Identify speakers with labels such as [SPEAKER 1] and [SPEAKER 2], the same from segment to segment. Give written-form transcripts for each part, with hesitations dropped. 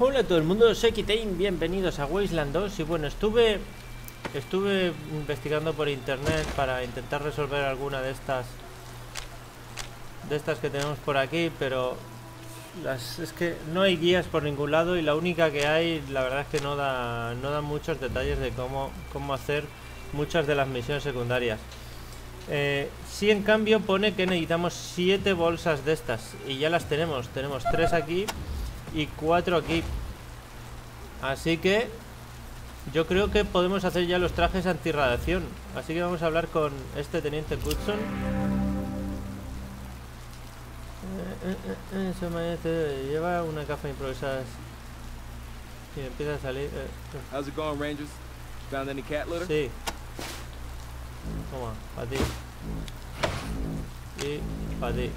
[SPEAKER 1] Hola a todo el mundo, soy Kitain, bienvenidos a Wasteland 2. Y bueno, estuve investigando por internet para intentar resolver alguna de estas que tenemos por aquí, pero es que no hay guías por ningún lado y la única que hay, la verdad es que no da muchos detalles de cómo hacer muchas de las misiones secundarias. Sí, en cambio pone que necesitamos 7 bolsas de estas y ya las tenemos 3 aquí y 4 aquí, así que yo creo que podemos hacer ya los trajes antirradiación. Así que vamos a hablar con este teniente Goodson. Lleva una caja improvisada y empieza a salir.
[SPEAKER 2] How's it going, Rangers? Found any cat litter?
[SPEAKER 1] Sí. Toma, para ti. Y para ti.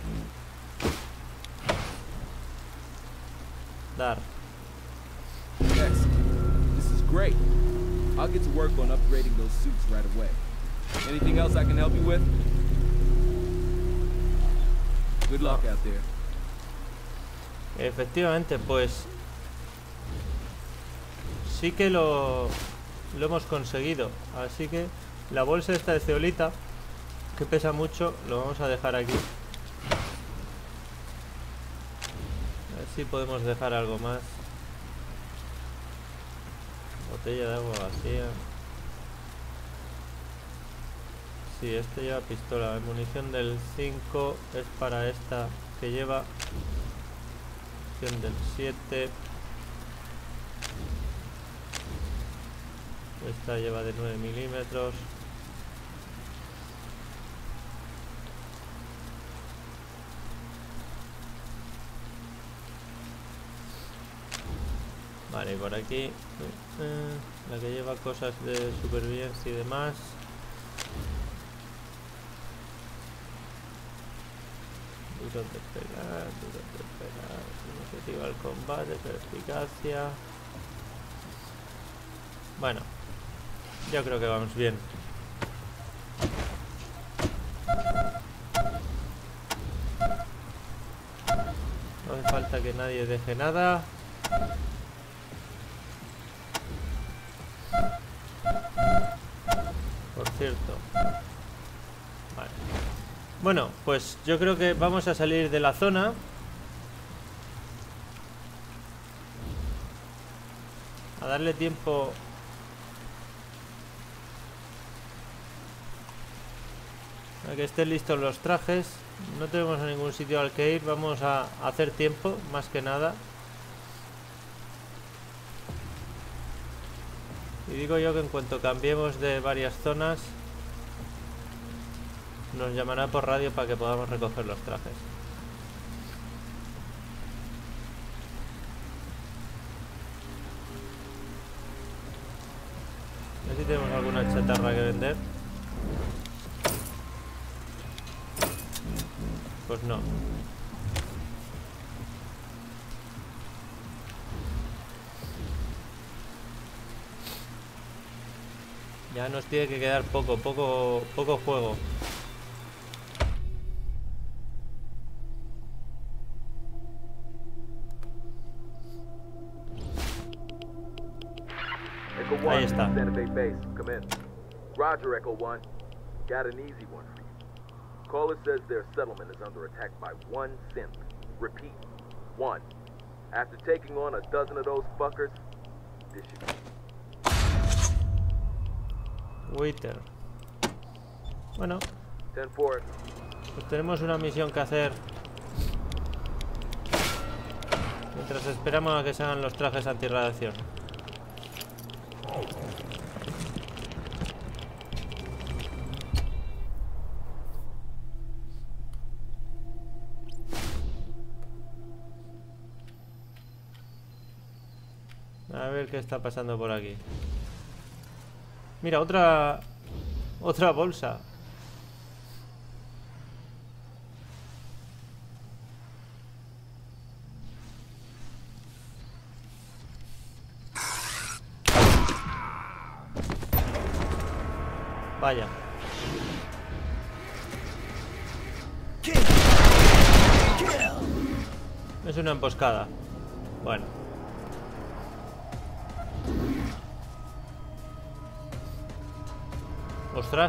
[SPEAKER 1] Dar.
[SPEAKER 2] Excellent. This is great. I'll get to work on upgrading those suits right away. Anything else I can help you with? Good luck out there.
[SPEAKER 1] Efectivamente, pues sí que lo hemos conseguido. Así que la bolsa esta de ceolita, que pesa mucho, lo vamos a dejar aquí. A ver si podemos dejar algo más. Botella de agua vacía. Sí, este lleva pistola. La munición del 5 es para esta que lleva. Munición del 7. Esta lleva de 9 milímetros. Vale, y por aquí la que lleva cosas de supervivencia y demás. Duros de pegar, iniciativa al combate, perspicacia. Bueno, yo creo que vamos bien. No hace falta que nadie deje nada. Por cierto. Vale. Bueno, pues yo creo que vamos a salir de la zona. A darle tiempo a que estén listos los trajes. No tenemos a ningún sitio al que ir. Vamos a hacer tiempo, más que nada. Y digo yo que en cuanto cambiemos de varias zonas, nos llamará por radio para que podamos recoger los trajes. A ver si tenemos alguna chatarra que vender. Pues no. Ya nos tiene que quedar poco juego. Ahí está.
[SPEAKER 3] Roger, Echo 1. Got an easy one for you. Caller says their settlement is under attack by one synth. Repeat, one. After taking on a dozen of those fuckers, this should be...
[SPEAKER 1] Waiter. Bueno,
[SPEAKER 3] 10-4.
[SPEAKER 1] pues tenemos una misión que hacer mientras esperamos a que se hagan los trajes antirradiación. A ver qué está pasando por aquí. Mira, otra bolsa. Vaya. Es una emboscada. Bueno. Ostras.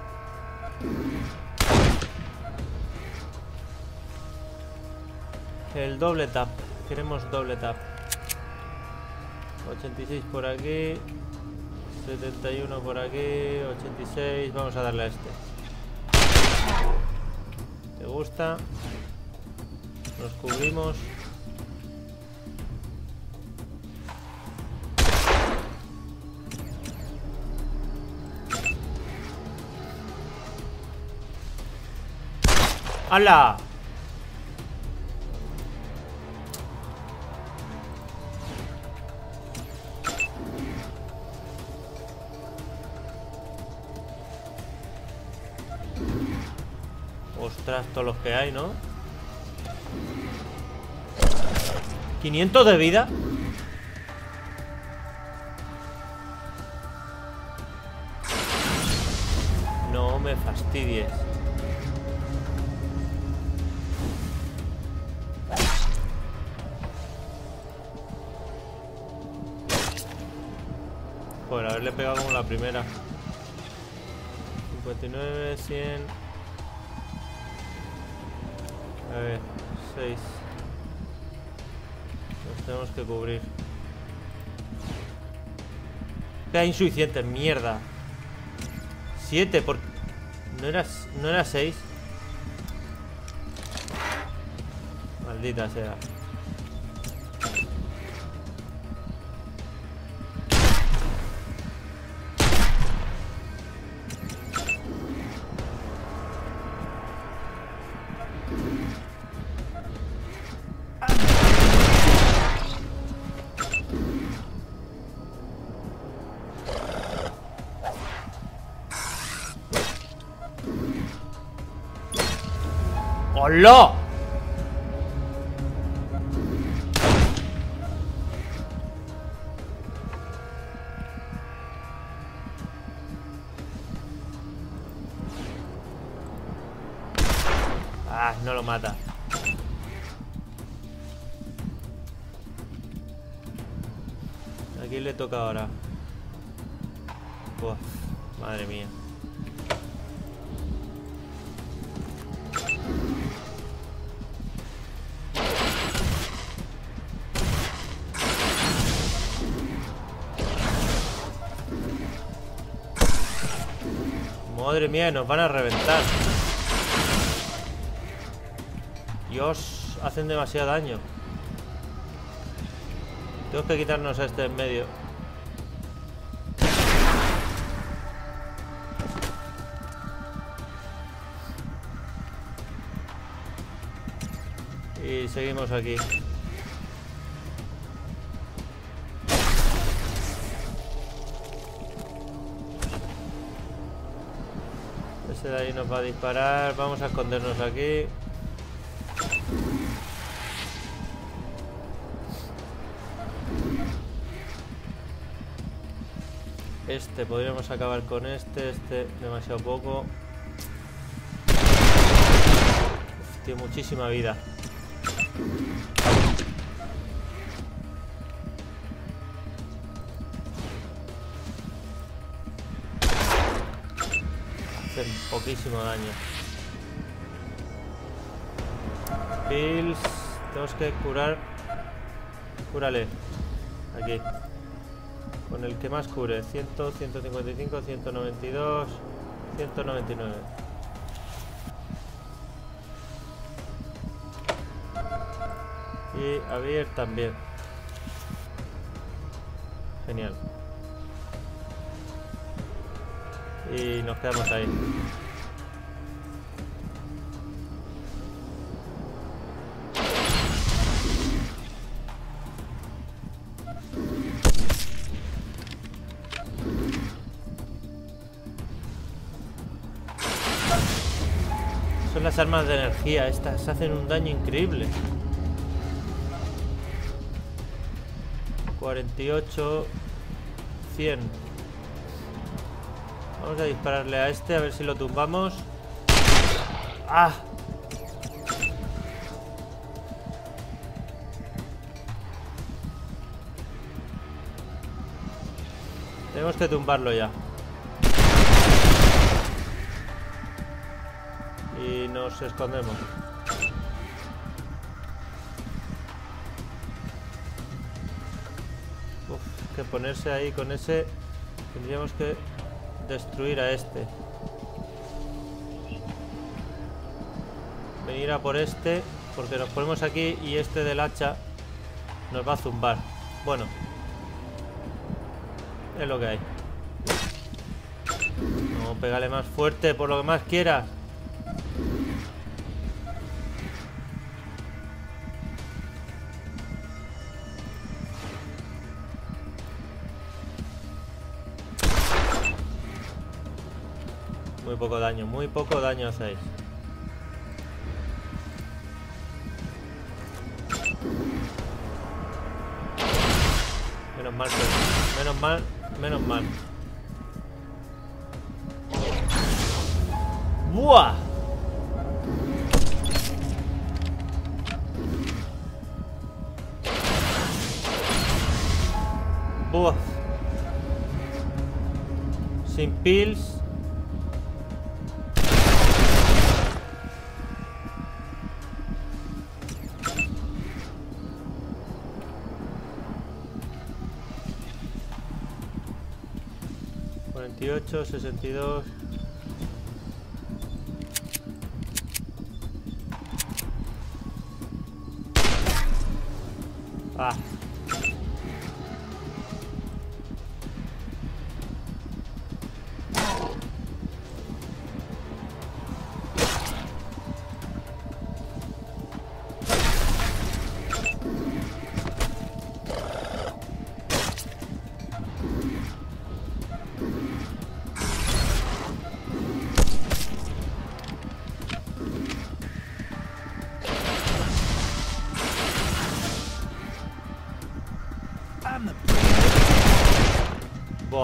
[SPEAKER 1] El doble tap. Queremos doble tap. 86 por aquí. 71 por aquí. 86. Vamos a darle a este. ¿Te gusta? Nos cubrimos. ¡Hala! Ostras, todos los que hay, ¿no? 500 de vida. No me fastidies. Por haberle pegado como la primera. 59, 100. A ver, 6. Nos tenemos que cubrir. Queda insuficiente, mierda. 7, por... ¿No era 6? Maldita sea. ¡Hola! Ah, no lo mata. ¿A quién le toca ahora? Uf, madre mía. Madre mía, nos van a reventar. Dios, hacen demasiado daño. Tengo que quitarnos a este en medio. Y seguimos aquí. Ese de ahí nos va a disparar. Vamos a escondernos aquí. Este, podríamos acabar con este. Este, demasiado poco. Uf, tiene muchísima vida. Hacen poquísimo daño. Pills. Tenemos que curar. Cúrale. Aquí. Con el que más cure. 100, 155, 192, 199. Y Javier también. Genial. Y nos quedamos ahí. Son las armas de energía. Estas hacen un daño increíble. 48, 100. Vamos a dispararle a este, a ver si lo tumbamos. ¡Ah! Tenemos que tumbarlo ya. nos escondemos. Uf, que ponerse ahí con ese. Tendríamos que destruir a este. Venir a por este, porque nos ponemos aquí y este del hacha nos va a zumbar. Bueno, es lo que hay. No, pégale más fuerte por lo que más quieras. Muy poco daño hacéis. Menos mal, menos mal. ¡Buah! ¡Buah! Sin pills. ...48, 62... Ah. Buah.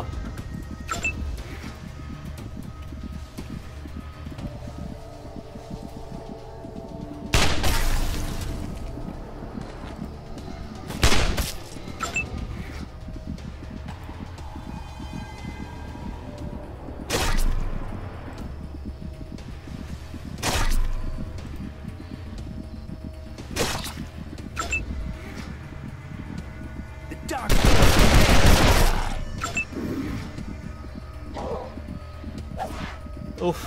[SPEAKER 1] Uf.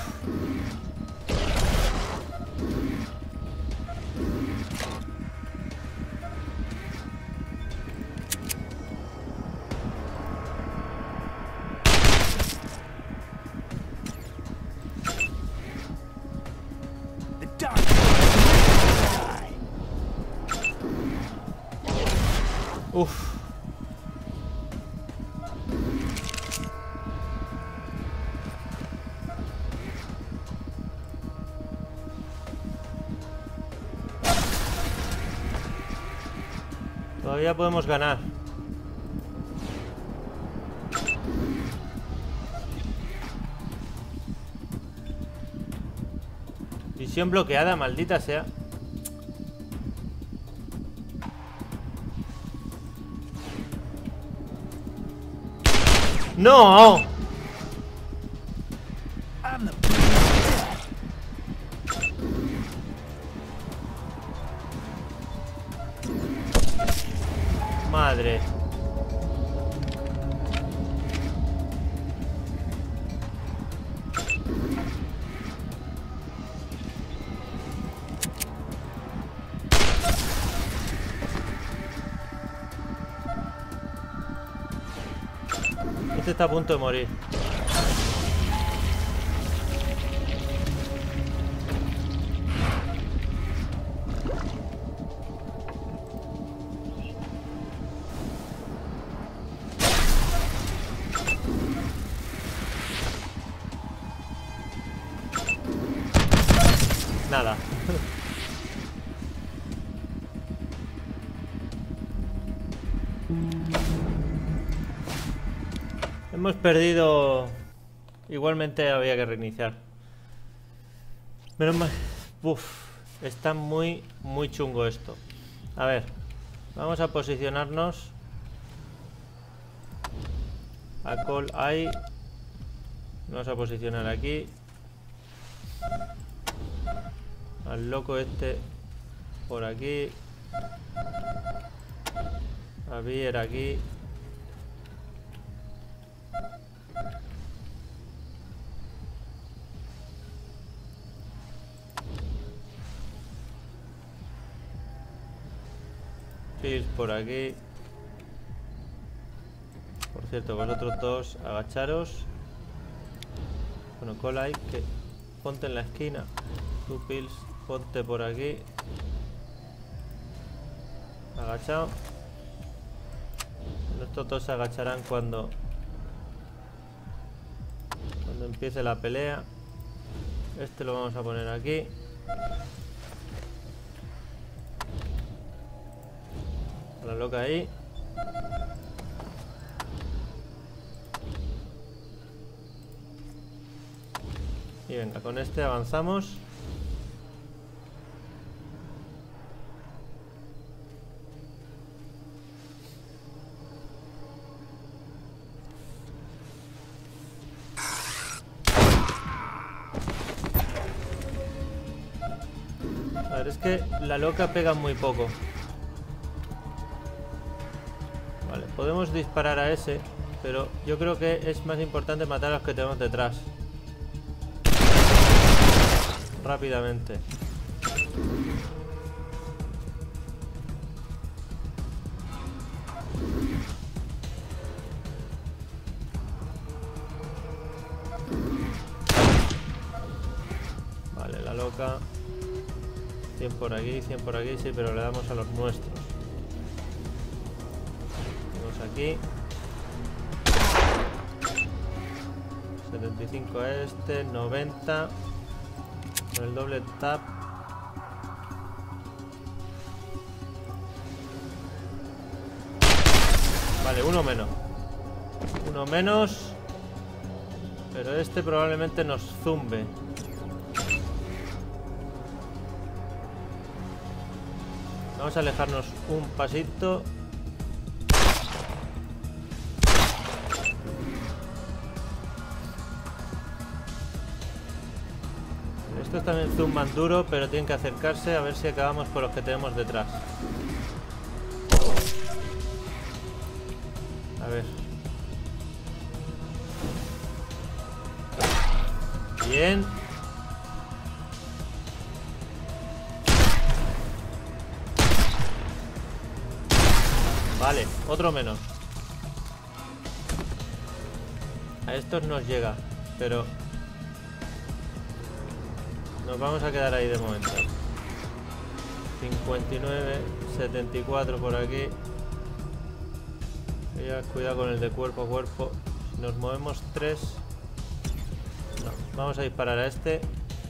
[SPEAKER 1] Uf. Todavía podemos ganar. Visión bloqueada, maldita sea. ¡No! Madre. Este está a punto de morir. Nada. Hemos perdido. Igualmente había que reiniciar. Menos mal. Uf, está muy chungo esto. A ver, vamos a posicionarnos. A call ahí. Vamos a posicionar aquí. al loco este por aquí. A Bier aquí. Pills por aquí. Por cierto, vosotros dos agacharos. Bueno, Colai, que ponte en la esquina. Tú, Pills, ponte por aquí. Agachado. Estos dos se agacharán cuando empiece la pelea. Este lo vamos a poner aquí. La loca ahí. Y venga, con este avanzamos. A ver, es que la loca pega muy poco. Vale, podemos disparar a ese, pero yo creo que es más importante matar a los que tenemos detrás. Rápidamente. Vale, la loca. 100 por aquí, 100 por aquí, sí, pero le damos a los nuestros. Vamos aquí. 75 a este, 90. Con el doble tap. Vale, uno menos. Uno menos. Pero este probablemente nos zumbe. Vamos a alejarnos un pasito. Estos también zumban duro, pero tienen que acercarse a ver si acabamos con los que tenemos detrás. A ver. Bien. Vale, otro menos. A estos nos llega, pero nos vamos a quedar ahí de momento. 59, 74 por aquí. Cuidado con el de cuerpo a cuerpo. Si nos movemos 3. No, vamos a disparar a este.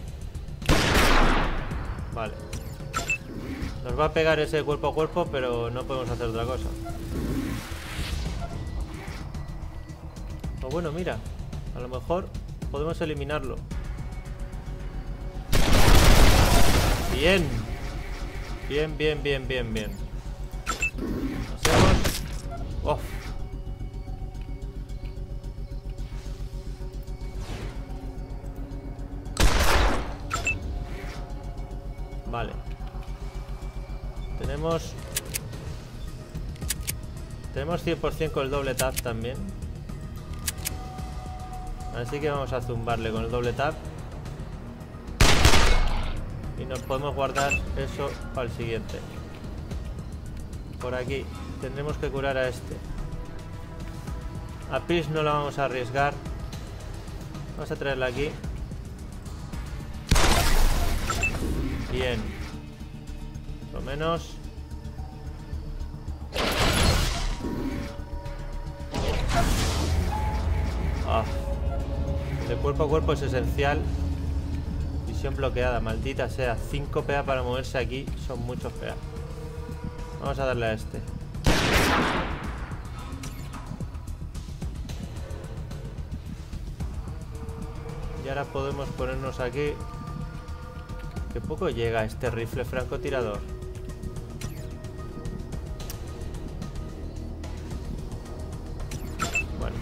[SPEAKER 1] Vale. Nos va a pegar ese cuerpo a cuerpo, pero no podemos hacer otra cosa. O bueno, mira, a lo mejor podemos eliminarlo. Bien. Bien, bien, bien, bien, bien. Hacemos... ¡Oh! Vale. Tenemos 100% con el doble tap también. Así que vamos a zumbarle con el doble tap. Y nos podemos guardar eso para el siguiente. Por aquí tendremos que curar a este. A Pris no la vamos a arriesgar. Vamos a traerla aquí. Bien. Por lo menos. Ah. El cuerpo a cuerpo es esencial. Visión bloqueada, maldita sea. 5 PA para moverse aquí. Son muchos PA. Vamos a darle a este. Y ahora podemos ponernos aquí. ¿Qué poco llega este rifle francotirador? Bueno.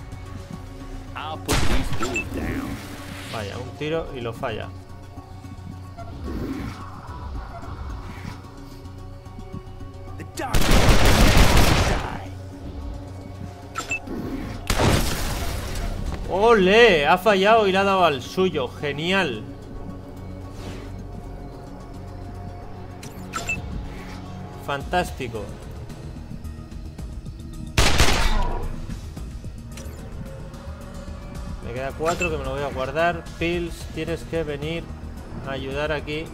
[SPEAKER 1] Vaya, un tiro y lo falla.
[SPEAKER 4] The dark die.
[SPEAKER 1] ¡Ole! Ha fallado y le ha dado al suyo. Genial. Fantástico. Me queda 4 que me lo voy a guardar. Pills, tienes que venir a ayudar aquí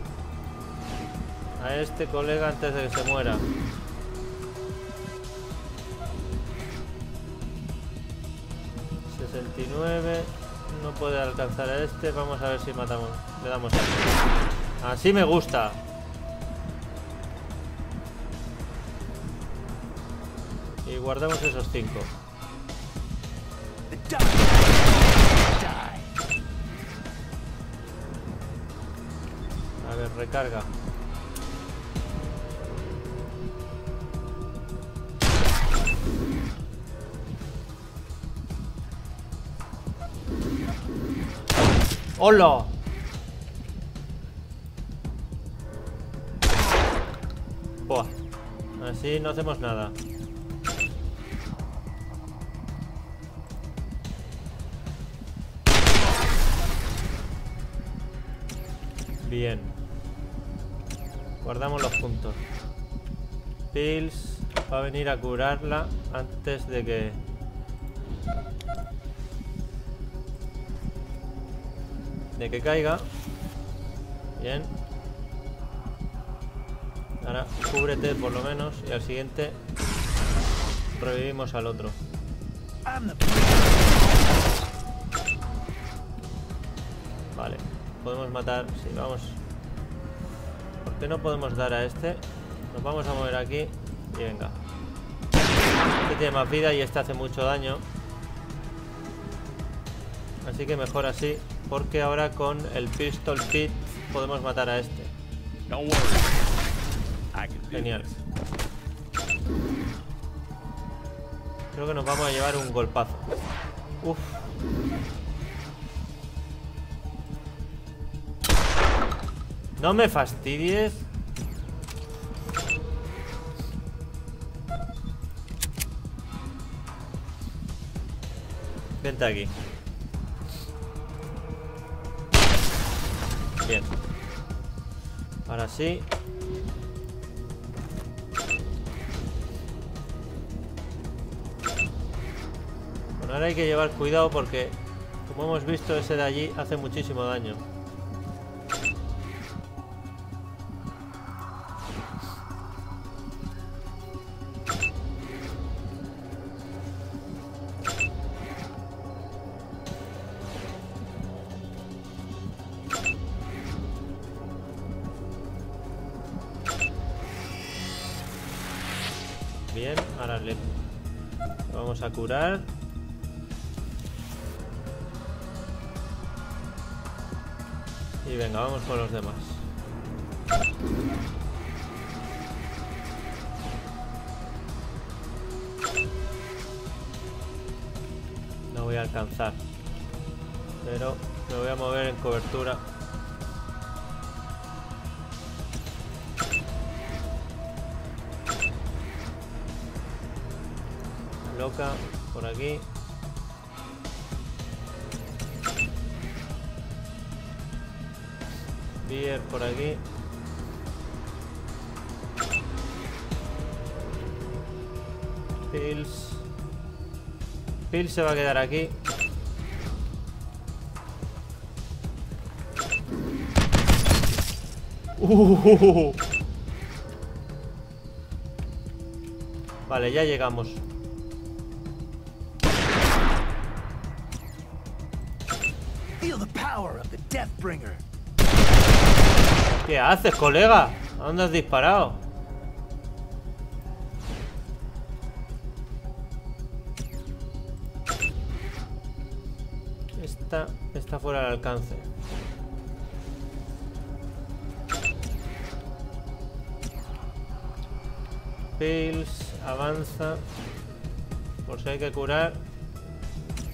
[SPEAKER 1] a este colega antes de que se muera. No puede alcanzar a este. Vamos a ver si matamos. Le damos a este. Así me gusta. Y guardamos esos 5. A ver, recarga. ¡Hola! Buah. Así no hacemos nada. Bien. Guardamos los puntos. Pills va a venir a curarla antes de que... caiga. Bien. Ahora cúbrete por lo menos. Y al siguiente revivimos al otro. Vale. Podemos matar. Sí, vamos. ¿Por qué no podemos dar a este? Nos vamos a mover aquí. Y venga. Este tiene más vida y este hace mucho daño. Así que mejor así. Porque ahora con el Pistol Pit podemos matar a este. Genial. Creo que nos vamos a llevar un golpazo. Uf. No me fastidies. Vente aquí. Bien. Ahora sí. Bueno, ahora hay que llevar cuidado porque, como hemos visto, ese de allí hace muchísimo daño. Bien, ahora le vamos a curar. Y venga, vamos con los demás. No voy a alcanzar, pero me voy a mover en cobertura. Loca, por aquí. Beer por aquí. Pills. Pills se va a quedar aquí. Vale, ya llegamos. ¿Qué haces, colega? ¿A dónde has disparado? Esta está fuera del alcance. Pills, avanza. Por si hay que curar.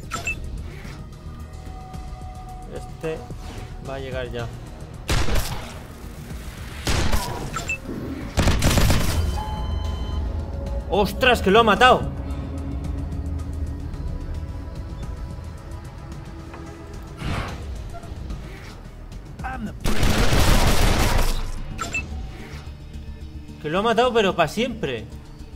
[SPEAKER 1] Este va a llegar ya. ¡Ostras, que lo ha matado!
[SPEAKER 4] I'm the bringer.
[SPEAKER 1] Que lo ha matado, pero para siempre.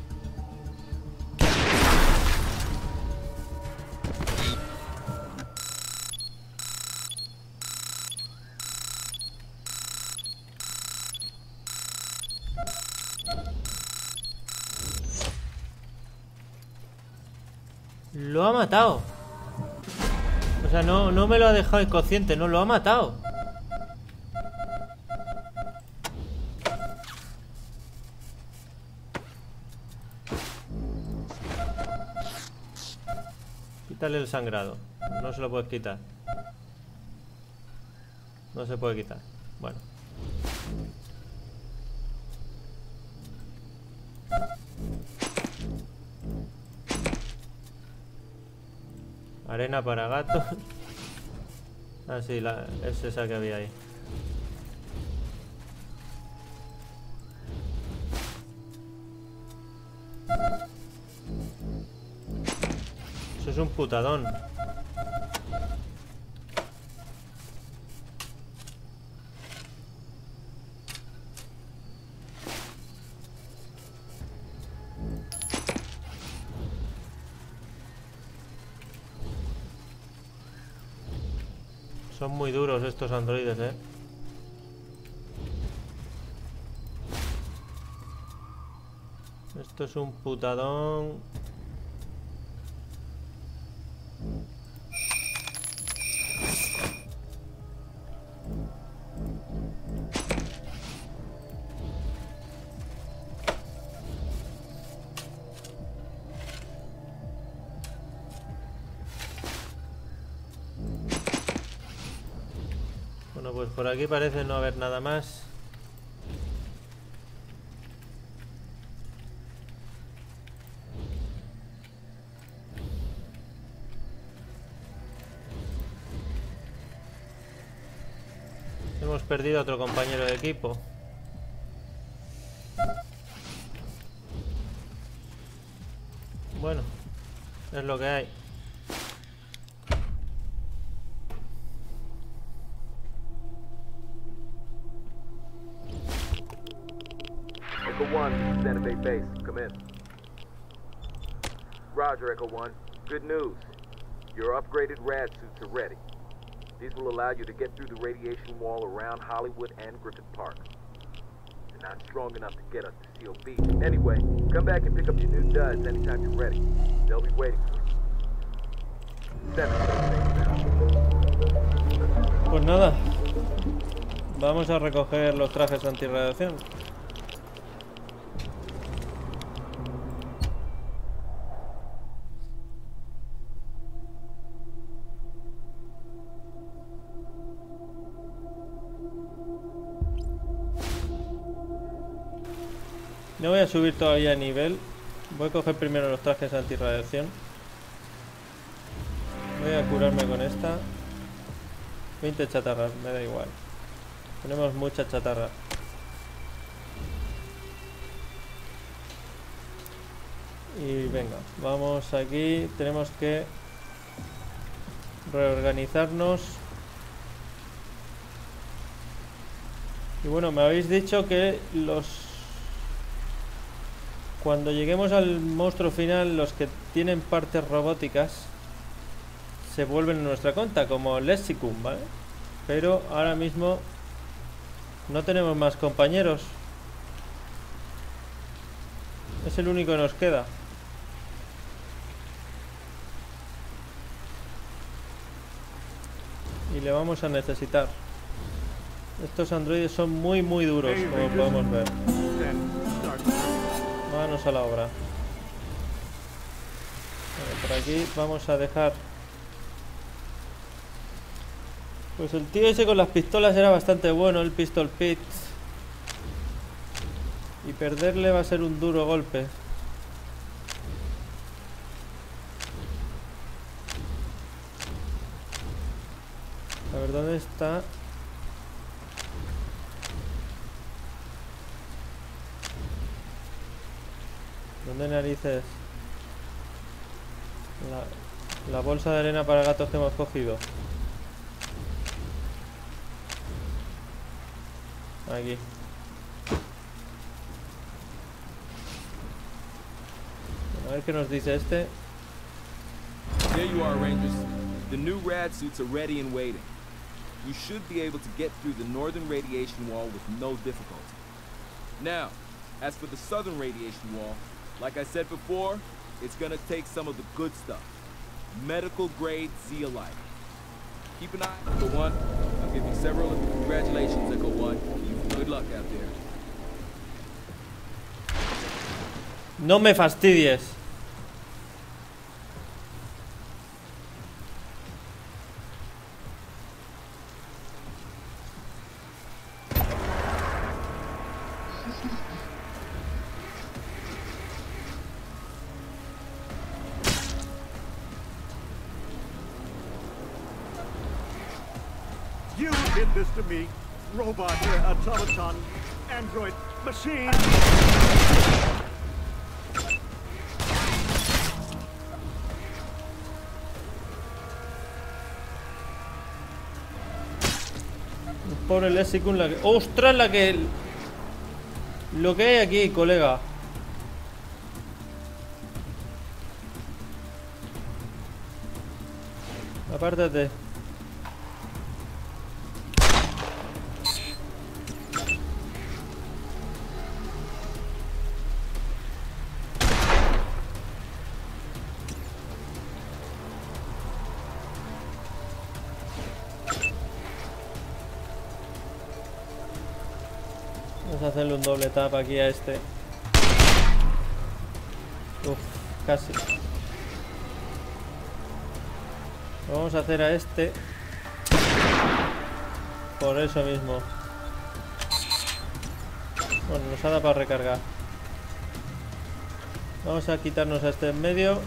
[SPEAKER 1] Lo ha matado. O sea, no me lo ha dejado inconsciente, no, lo ha matado. Quítale el sangrado. No se lo puedes quitar. No se puede quitar. Bueno. Arena para gatos. Ah, sí, es esa que había ahí. Eso es un putadón. Son muy duros estos androides, ¿eh? Esto es un putadón. Bueno, pues por aquí parece no haber nada más. Hemos perdido a otro compañero de equipo. Bueno, es lo que hay.
[SPEAKER 3] Echo 1, Santa Fe base. Come in. Roger, Echo 1. Good news. Your upgraded rad suits are ready. These will allow you to get through the radiation wall around Hollywood and Griffith Park. They're not strong enough to get us to Seal Beach. Anyway, come back and pick up your new duds anytime you're ready. They'll be waiting for you.
[SPEAKER 1] Pues nada. Vamos a recoger los trajes antirradiación. No voy a subir todavía a nivel. Voy a coger primero los trajes antirradiación. Voy a curarme con esta. 20 chatarras, me da igual. Tenemos mucha chatarra. Y venga, vamos aquí. Tenemos que reorganizarnos. Y bueno, me habéis dicho que cuando lleguemos al monstruo final, los que tienen partes robóticas se vuelven en nuestra cuenta, como Lexicum, ¿vale? Pero ahora mismo no tenemos más compañeros. Es el único que nos queda. Y le vamos a necesitar. Estos androides son muy duros, como podemos ver. Manos a la obra. Vale, por aquí vamos a dejar. Pues el tío ese con las pistolas era bastante bueno, el Pistol Pit. Y perderle va a ser un duro golpe. A ver, ¿dónde está? ¿Dónde narices? La bolsa de arena para gatos que hemos cogido. Aquí. A ver qué nos dice este.
[SPEAKER 2] There you are, Rangers. The new rad suits are ready and waiting. You should be able to get through the northern radiation wall with no difficulty. Now, as for the southern radiation wall, like I said before, it's gonna take some of the good stuff. Medical grade zeolite. Keep an eye on Echo 1. I'll give you several congratulations, Echo 1. Good luck out there.
[SPEAKER 1] No me fastidies.
[SPEAKER 5] You did this to me. Robot, automaton, android, machine.
[SPEAKER 1] Pobre Lexicon, la que... ¡Ostras! La que... Lo que hay aquí, colega. Apártate. Vamos a hacerle un doble tap aquí a este. Uf, casi. Lo vamos a hacer a este. Por eso mismo. Bueno, nos ha dado para recargar. Vamos a quitarnos a este en medio.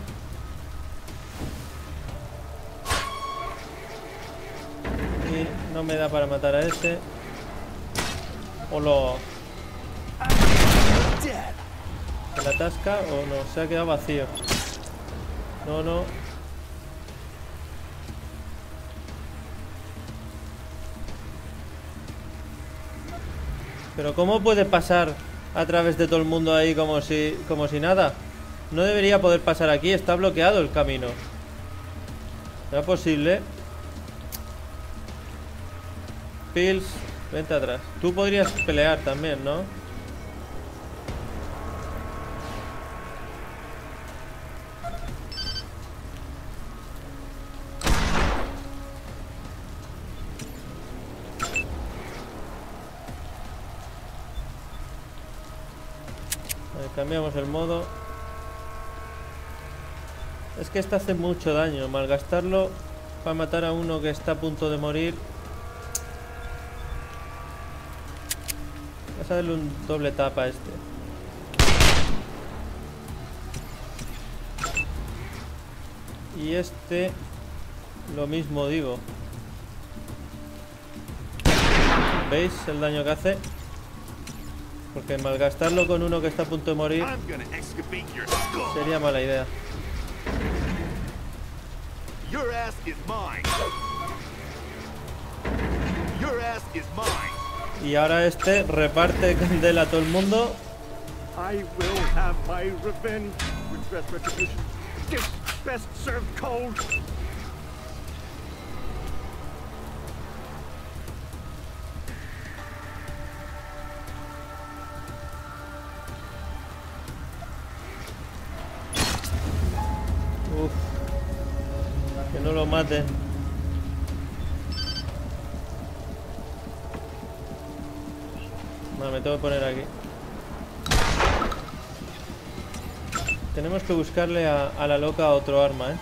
[SPEAKER 1] Y no me da para matar a este. O lo... ¿Se la atasca o no? Se ha quedado vacío. No, no. Pero ¿cómo puede pasar a través de todo el mundo ahí como si nada? No debería poder pasar aquí, está bloqueado el camino. ¿Será posible? Pills, vente atrás. Tú podrías pelear también, ¿no? Cambiamos el modo. Es que este hace mucho daño. Malgastarlo para matar a uno que está a punto de morir. Vamos a darle un doble tap a este. Y este lo mismo digo. ¿Veis el daño que hace? Porque malgastarlo con uno que está a punto de morir sería mala idea. Y ahora este reparte candela a todo el mundo.
[SPEAKER 5] I will have my revenge. With best retribution. Dish best served cold.
[SPEAKER 1] Uf, que no lo maten. Vale, me tengo que poner aquí. Tenemos que buscarle a la loca otro arma, ¿eh?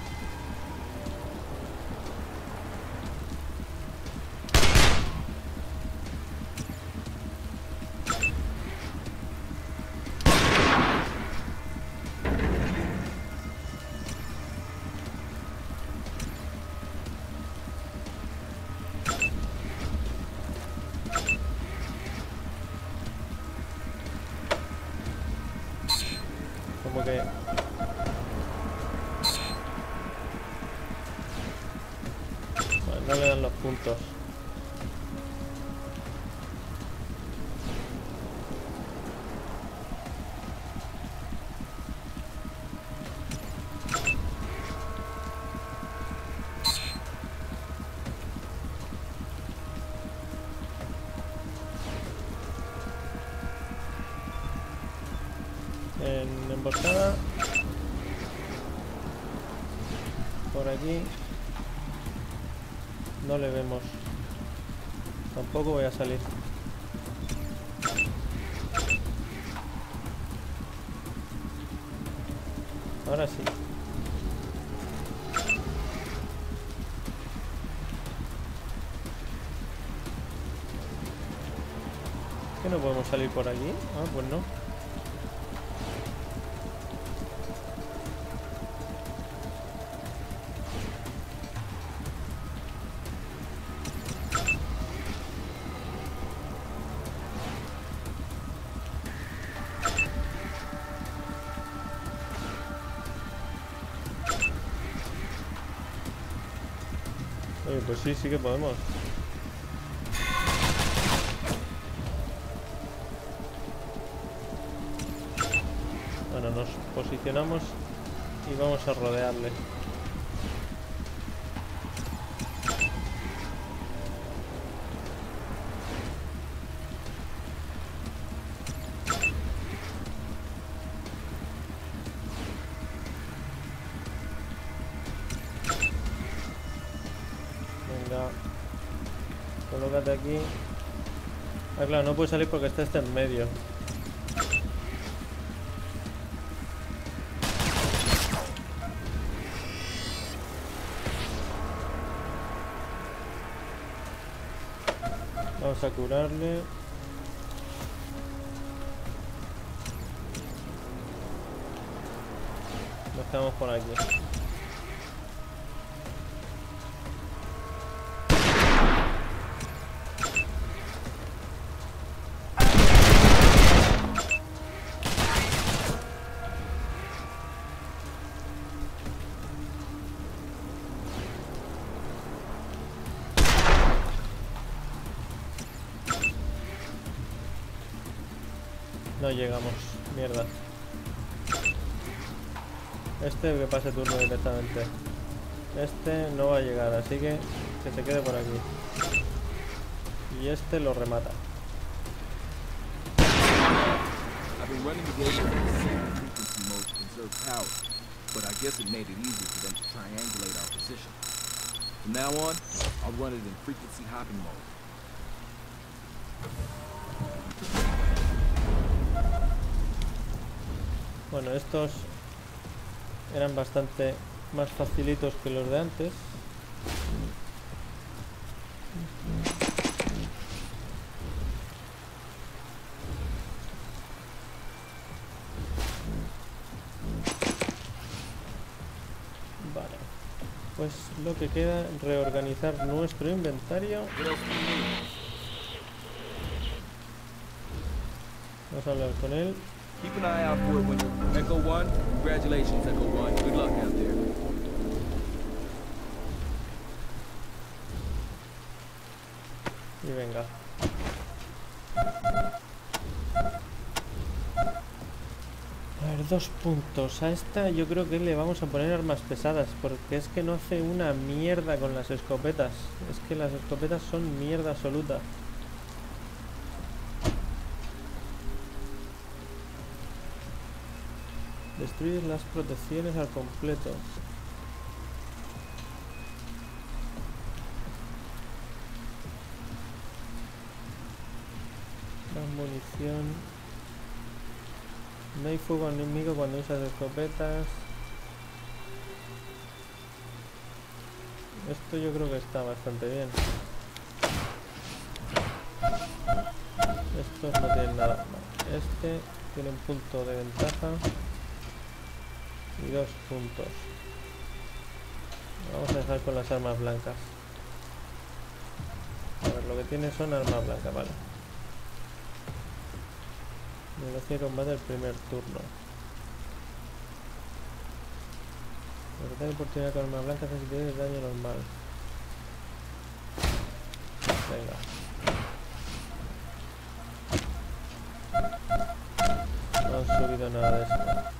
[SPEAKER 1] Como que en emboscada. Por aquí. No le vemos. Tampoco voy a salir. Ahora sí. ¿Que no podemos salir por aquí? Ah, pues no. Oye, pues sí, sí que podemos. Bueno, nos posicionamos y vamos a rodearle. Venga, colócate aquí. Ah, claro, no puede salir porque está este en medio. Vamos a curarle. Nos quedamos por aquí. No llegamos, mierda. Este que pase turno directamente. Este no va a llegar, así que se quede por aquí. Y este lo remata.
[SPEAKER 2] I've been running the game in the same frequency mode to conserve power, but I guess it made it easier for them to triangulate our position. From now on, I'll run it in frequency hopping mode.
[SPEAKER 1] Bueno, estos eran bastante más facilitos que los de antes. Vale, pues lo que queda es reorganizar nuestro inventario. Vamos a hablar con él.
[SPEAKER 2] Keep an eye out for it when you're Echo 1. Congratulations, Echo 1. Good luck out there.
[SPEAKER 1] Y venga. A ver, 2 puntos. A esta yo creo que le vamos a poner armas pesadas, porque es que no hace una mierda con las escopetas. Es que las escopetas son mierda absoluta. Destruyes las protecciones al completo. La munición. No hay fuego enemigo cuando usas escopetas. Esto yo creo que está bastante bien. Estos no tienen nada. Este tiene un punto de ventaja. Y 2 puntos. Vamos a dejar con las armas blancas. A ver, lo que tiene son armas blancas, vale. Velocidad de combate del primer turno. Velocidad de oportunidad con armas blancas es de daño normal. Venga. No han subido nada de esto.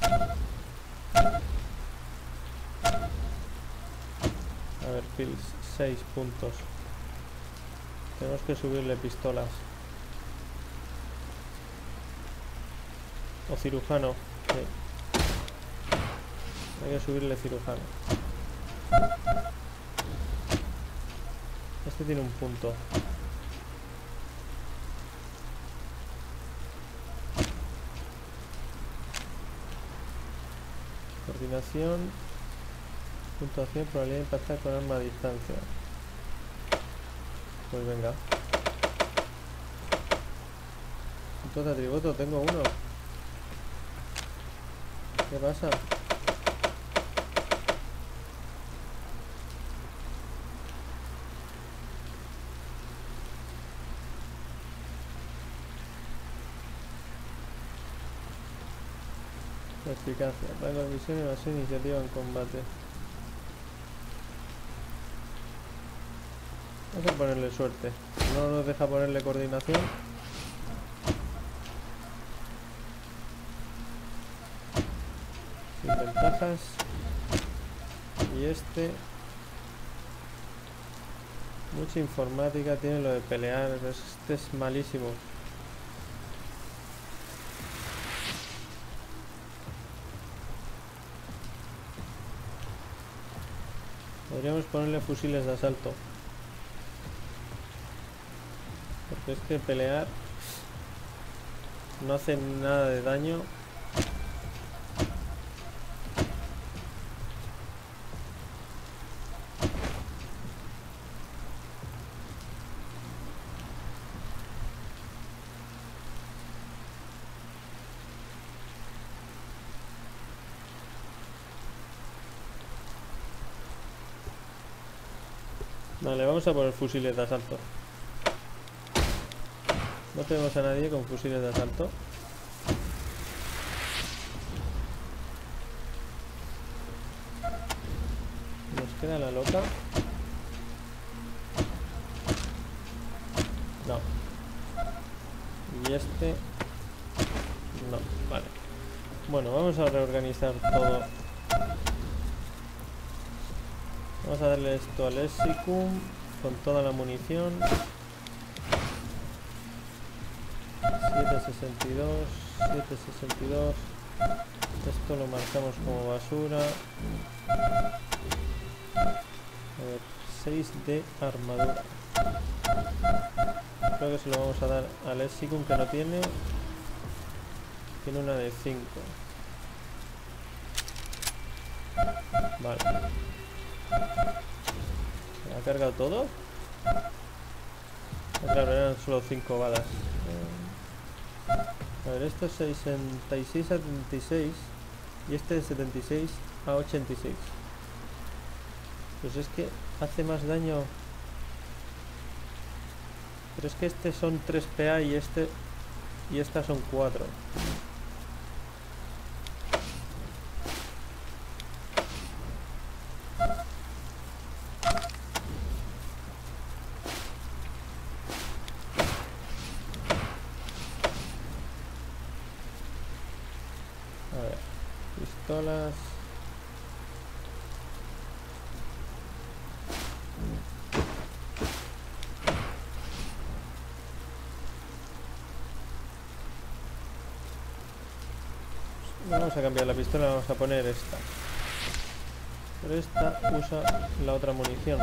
[SPEAKER 1] A ver, kills, 6 puntos. Tenemos que subirle pistolas. O cirujano. Sí. Hay que subirle cirujano. Este tiene un punto. Coordinación. Puntuación, probabilidad de impactar con arma a distancia. Pues venga. Puntos de atributo, tengo uno. ¿Qué pasa? Eficacia, rango de visión, evasión, iniciativa en combate. Vamos a ponerle suerte. No nos deja ponerle coordinación. Sin ventajas. Y este... mucha informática, tiene lo de pelear. Este es malísimo. Podríamos ponerle fusiles de asalto. Porque es que pelear no hace nada de daño. Vale, vamos a poner fusiles de asalto. No tenemos a nadie con fusiles de asalto. Nos queda la loca. No. Y este... no, vale. Bueno, vamos a reorganizar todo. Vamos a darle esto al Lexicum con toda la munición. 762, 762. Esto lo marcamos como basura. A ver, 6 de armadura. Creo que se lo vamos a dar al Lexicum, que no tiene. Tiene una de 5. Vale. ¿Se ha cargado todo? Claro, eran solo 5 balas. A ver, esto es 66 a 36 y este es 76 a 86. Pues es que hace más daño. Pero es que este son 3 PA y este y estas son 4. Pistolas. Vamos a cambiar la pistola, vamos a poner esta. Pero esta usa la otra munición.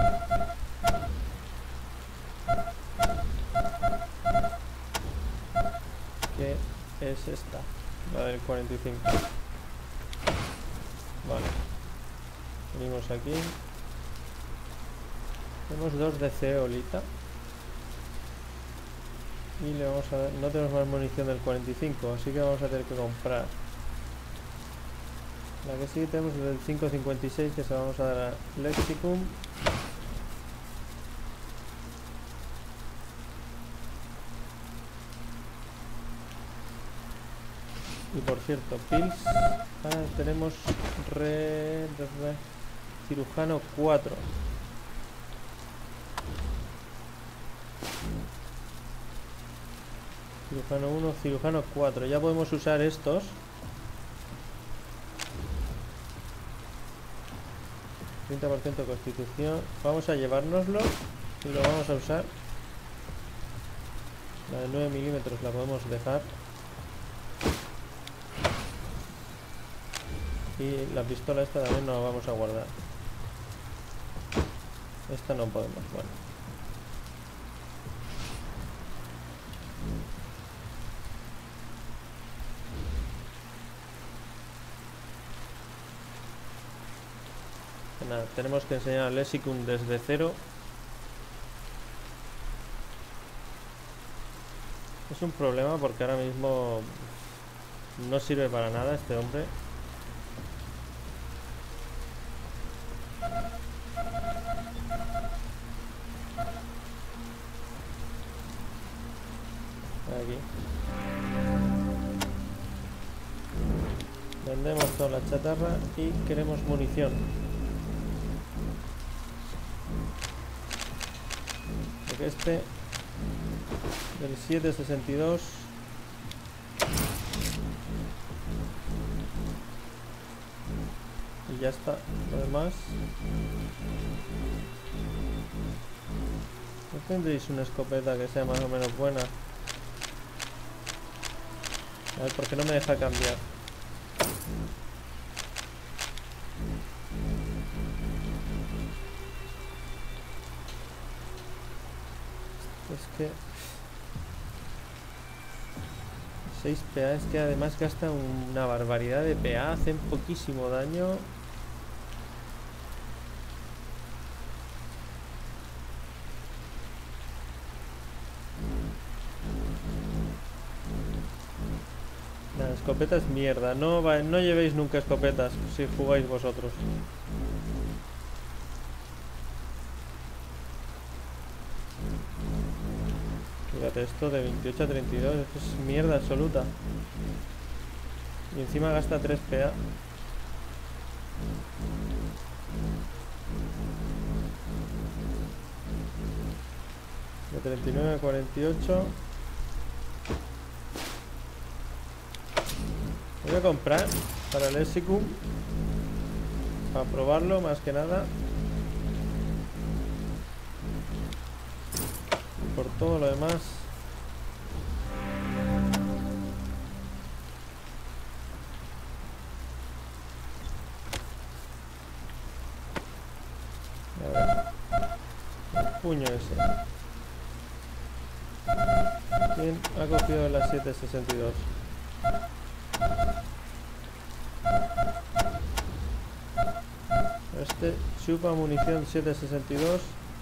[SPEAKER 1] Que es esta, la del 45. Vale, venimos aquí. Tenemos 2 de ceolita y le vamos a dar, no tenemos más munición del 45, así que vamos a tener que comprar. La que sí tenemos es del 5.56, que se la vamos a dar a Lexicum. Y por cierto, pills. Ahora tenemos cirujano 4. Cirujano 1, cirujano 4. Ya podemos usar estos. 30% constitución. Vamos a llevárnoslo y lo vamos a usar. La de 9 milímetros la podemos dejar. Y la pistola esta también no la vamos a guardar. Esta no podemos, bueno. Nada, tenemos que enseñar al Lexicon desde cero. Es un problema porque ahora mismo no sirve para nada este hombre. Aquí. Vendemos toda la chatarra y queremos munición. Porque este del 7.62 y ya está. Lo demás, ¿no tendréis una escopeta que sea más o menos buena? A ver, ¿por qué no me deja cambiar? Es que 6 PA, es que además gasta una barbaridad de PA, hacen poquísimo daño. La escopeta es mierda, no llevéis nunca escopetas si jugáis vosotros. Fíjate, esto de 28 a 32, esto es mierda absoluta. Y encima gasta 3 PA. De 39 a 48. Voy a comprar para el Lexicon, para probarlo más que nada. Por todo lo demás, a ver, el puño ese. ¿Quién ha cogido la 7.62? Este chupa munición 7.62.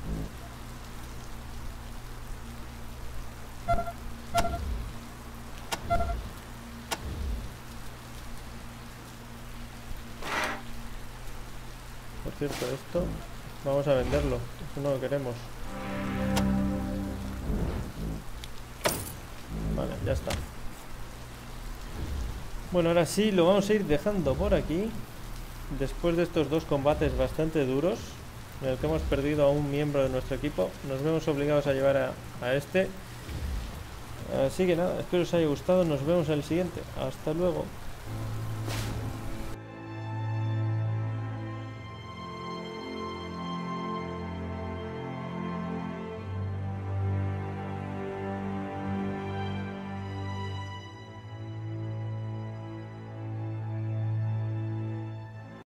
[SPEAKER 1] Por cierto, esto vamos a venderlo, eso no lo queremos. Vale, ya está. Bueno, ahora sí, lo vamos a ir dejando por aquí. Después de estos dos combates bastante duros, en el que hemos perdido a un miembro de nuestro equipo, nos vemos obligados a llevar a este. Así que nada, espero os haya gustado, nos vemos en el siguiente. Hasta luego.